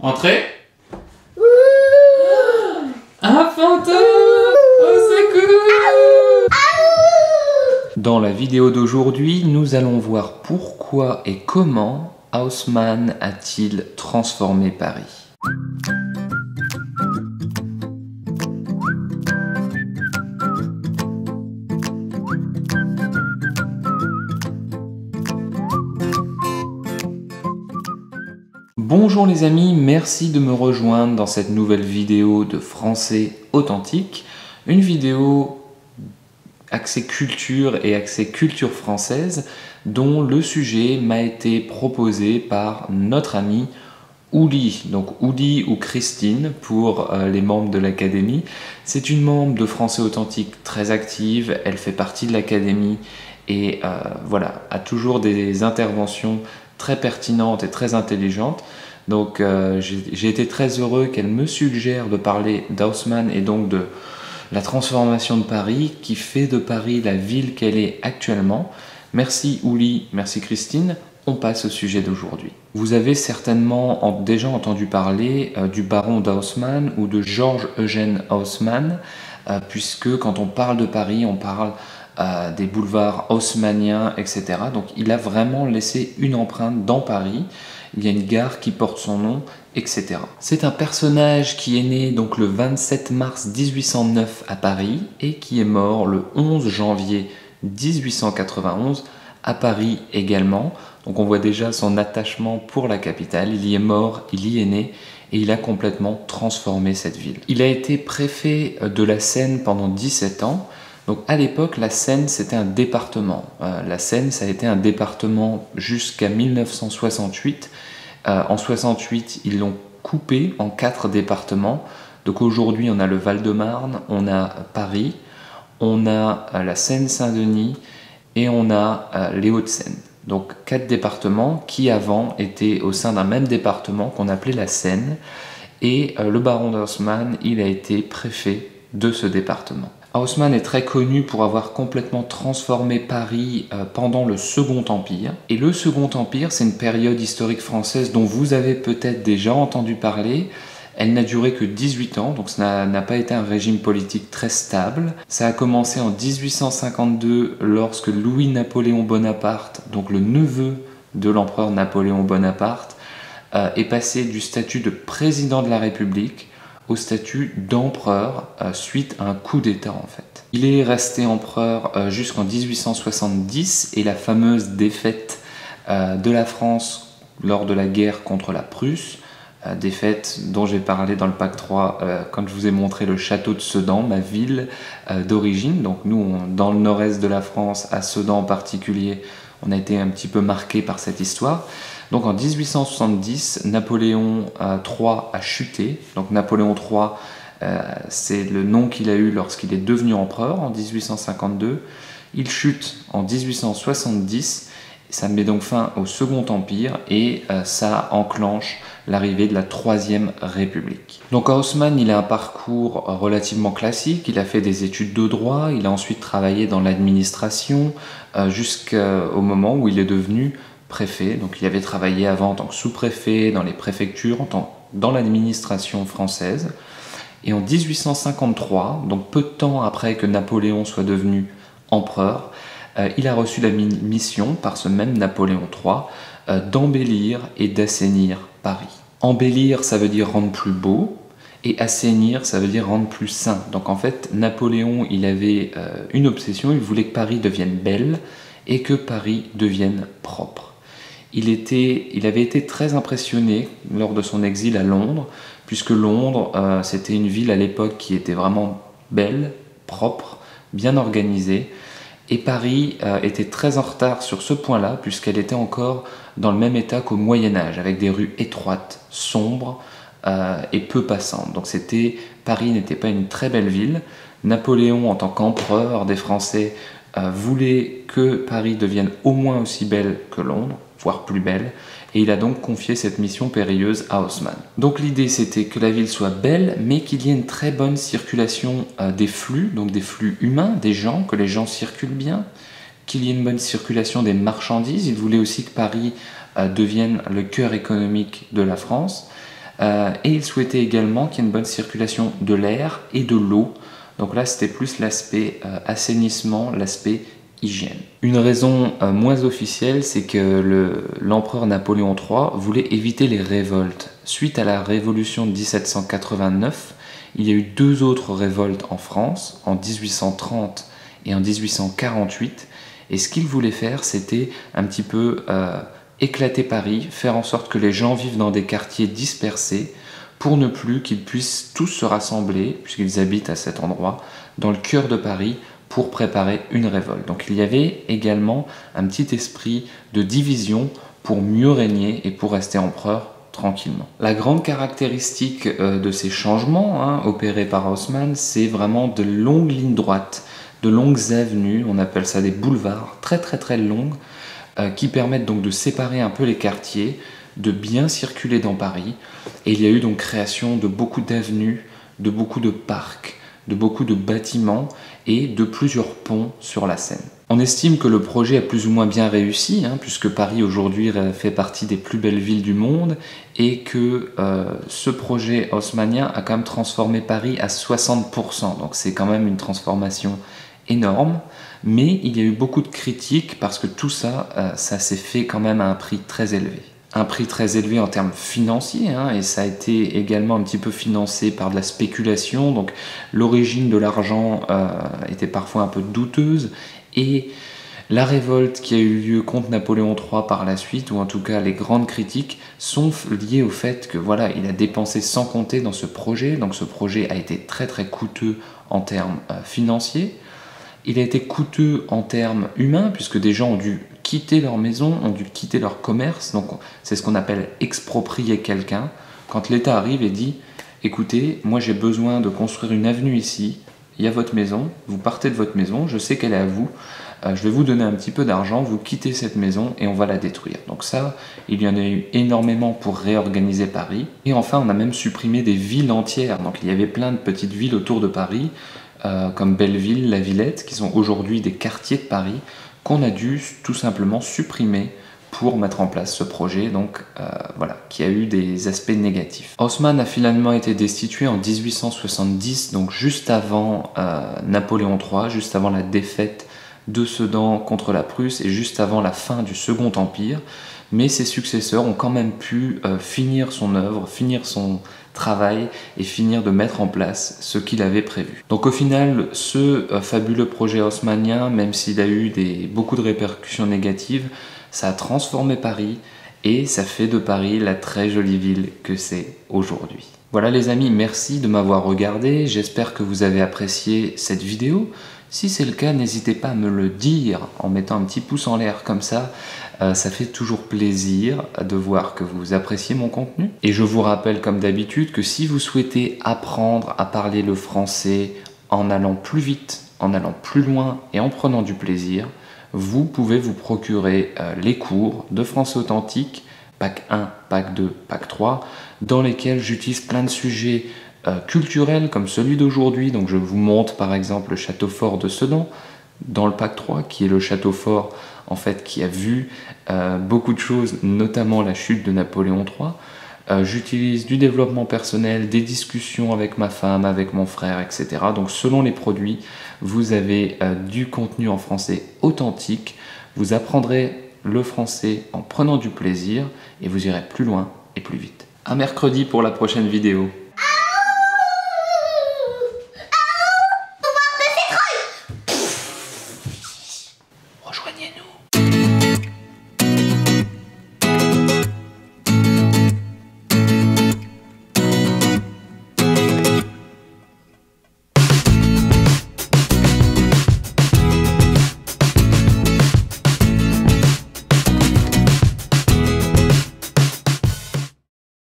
Entrez. Un fantôme! Au secours! Dans la vidéo d'aujourd'hui, nous allons voir pourquoi et comment Haussmann a-t-il transformé Paris. Bonjour les amis, merci de me rejoindre dans cette nouvelle vidéo de Français authentique, une vidéo axée culture et axée culture française dont le sujet m'a été proposé par notre amie Ouli, donc Ouli ou Christine pour les membres de l'académie. C'est une membre de Français authentique très active, elle fait partie de l'académie et voilà, a toujours des interventions très pertinentes et très intelligentes. Donc j'ai été très heureux qu'elle me suggère de parler d'Haussmann et donc de la transformation de Paris qui fait de Paris la ville qu'elle est actuellement. Merci Ouli, merci Christine. On passe au sujet d'aujourd'hui. Vous avez certainement déjà entendu parler du baron d'Haussmann ou de Georges-Eugène Haussmann, puisque quand on parle de Paris, on parle des boulevards haussmanniens, etc. Donc il a vraiment laissé une empreinte dans Paris. Il y a une gare qui porte son nom, etc. C'est un personnage qui est né donc le 27 mars 1809 à Paris et qui est mort le 11 janvier 1891 à Paris également. Donc on voit déjà son attachement pour la capitale. Il y est mort, il y est né et il a complètement transformé cette ville. Il a été préfet de la Seine pendant 17 ans. Donc à l'époque, la Seine, c'était un département. La Seine, ça a été un département jusqu'à 1968. En 68, ils l'ont coupé en 4 départements. Donc aujourd'hui, on a le Val-de-Marne, on a Paris, on a la Seine-Saint-Denis et on a les Hauts-de-Seine. Donc 4 départements qui avant étaient au sein d'un même département qu'on appelait la Seine. Et le baron d'Haussmann, il a été préfet de ce département. Haussmann est très connu pour avoir complètement transformé Paris pendant le Second Empire. Et le Second Empire, c'est une période historique française dont vous avez peut-être déjà entendu parler. Elle n'a duré que 18 ans, donc ça n'a pas été un régime politique très stable. Ça a commencé en 1852 lorsque Louis-Napoléon Bonaparte, donc le neveu de l'empereur Napoléon Bonaparte, est passé du statut de président de la République au statut d'empereur suite à un coup d'État en fait. Il est resté empereur jusqu'en 1870 et la fameuse défaite de la France lors de la guerre contre la Prusse, défaite dont j'ai parlé dans le Pack 3 quand je vous ai montré le château de Sedan, ma ville d'origine. Donc nous, dans le nord-est de la France, à Sedan en particulier, on a été un petit peu marqué par cette histoire. Donc en 1870, Napoléon III a chuté. Donc Napoléon III, c'est le nom qu'il a eu lorsqu'il est devenu empereur en 1852. Il chute en 1870. Ça met donc fin au Second Empire et ça enclenche l'arrivée de la Troisième République. Donc Haussmann, il a un parcours relativement classique. Il a fait des études de droit. Il a ensuite travaillé dans l'administration jusqu'au moment où il est devenu préfet. Donc il avait travaillé avant en tant que sous-préfet dans les préfectures, dans l'administration française. Et en 1853, donc peu de temps après que Napoléon soit devenu empereur, il a reçu la mission par ce même Napoléon III d'embellir et d'assainir Paris. Embellir, ça veut dire rendre plus beau, et assainir, ça veut dire rendre plus sain. Donc en fait, Napoléon, il avait une obsession, il voulait que Paris devienne belle et que Paris devienne propre. Il avait été très impressionné lors de son exil à Londres, puisque Londres, c'était une ville à l'époque qui était vraiment belle, propre, bien organisée, et Paris était très en retard sur ce point-là, puisqu'elle était encore dans le même état qu'au Moyen-Âge, avec des rues étroites, sombres et peu passantes. Donc Paris n'était pas une très belle ville. Napoléon, en tant qu'empereur des Français, voulait que Paris devienne au moins aussi belle que Londres, voire plus belle, et il a donc confié cette mission périlleuse à Haussmann. Donc l'idée c'était que la ville soit belle, mais qu'il y ait une très bonne circulation des flux, donc des flux humains, des gens, que les gens circulent bien, qu'il y ait une bonne circulation des marchandises. Il voulait aussi que Paris devienne le cœur économique de la France, Et il souhaitait également qu'il y ait une bonne circulation de l'air et de l'eau. Donc là, c'était plus l'aspect assainissement, l'aspect hygiène. Une raison moins officielle, c'est que l'empereur Napoléon III voulait éviter les révoltes. Suite à la révolution de 1789, il y a eu 2 autres révoltes en France, en 1830 et en 1848. Et ce qu'il voulait faire, c'était un petit peu éclater Paris, faire en sorte que les gens vivent dans des quartiers dispersés pour ne plus qu'ils puissent tous se rassembler, puisqu'ils habitent à cet endroit, dans le cœur de Paris pour préparer une révolte. Donc il y avait également un petit esprit de division pour mieux régner et pour rester empereur tranquillement. La grande caractéristique de ces changements opérés par Haussmann, c'est vraiment de longues lignes droites, de longues avenues, on appelle ça des boulevards, très longues, qui permettent donc de séparer un peu les quartiers, de bien circuler dans Paris. Et il y a eu donc création de beaucoup d'avenues, de beaucoup de parcs, de beaucoup de bâtiments et de plusieurs ponts sur la Seine. On estime que le projet a plus ou moins bien réussi, puisque Paris aujourd'hui fait partie des plus belles villes du monde et que ce projet haussmannien a quand même transformé Paris à 60%. Donc c'est quand même une transformation énorme, mais il y a eu beaucoup de critiques parce que tout ça, ça s'est fait quand même à un prix très élevé. Un prix très élevé en termes financiers, et ça a été également un petit peu financé par de la spéculation, donc l'origine de l'argent était parfois un peu douteuse, et la révolte qui a eu lieu contre Napoléon III par la suite, ou en tout cas les grandes critiques, sont liées au fait que voilà, il a dépensé sans compter dans ce projet, donc ce projet a été très coûteux en termes financiers. Il a été coûteux en termes humains, puisque des gens ont dû quitter leur maison, ont dû quitter leur commerce. Donc c'est ce qu'on appelle exproprier quelqu'un. Quand l'État arrive et dit « Écoutez, moi j'ai besoin de construire une avenue ici, il y a votre maison, vous partez de votre maison, je sais qu'elle est à vous, je vais vous donner un petit peu d'argent, vous quittez cette maison et on va la détruire. » Donc ça, il y en a eu énormément pour réorganiser Paris. Et enfin, on a même supprimé des villes entières. Donc il y avait plein de petites villes autour de Paris, comme Belleville, La Villette, qui sont aujourd'hui des quartiers de Paris, qu'on a dû tout simplement supprimer pour mettre en place ce projet, donc voilà, qui a eu des aspects négatifs. Haussmann a finalement été destitué en 1870, donc juste avant Napoléon III, juste avant la défaite de Sedan contre la Prusse et juste avant la fin du Second Empire, mais ses successeurs ont quand même pu finir son œuvre, finir son travail et finir de mettre en place ce qu'il avait prévu. Donc au final, ce fabuleux projet haussmannien, même s'il a eu beaucoup de répercussions négatives, ça a transformé Paris et ça fait de Paris la très jolie ville que c'est aujourd'hui. Voilà les amis, merci de m'avoir regardé, j'espère que vous avez apprécié cette vidéo. Si c'est le cas, n'hésitez pas à me le dire en mettant un petit pouce en l'air comme ça. Ça fait toujours plaisir de voir que vous appréciez mon contenu. Et je vous rappelle comme d'habitude que si vous souhaitez apprendre à parler le français en allant plus vite, en allant plus loin et en prenant du plaisir, vous pouvez vous procurer les cours de français authentique, Pack 1, Pack 2, Pack 3, dans lesquels j'utilise plein de sujets culturels comme celui d'aujourd'hui. Donc je vous montre par exemple le château fort de Sedan dans le Pack 3, qui est le château fort en fait qui a vu beaucoup de choses, notamment la chute de Napoléon III. J'utilise du développement personnel, des discussions avec ma femme, avec mon frère, etc. Donc selon les produits, vous avez du contenu en français authentique. Vous apprendrez le français en prenant du plaisir et vous irez plus loin et plus vite. À mercredi pour la prochaine vidéo.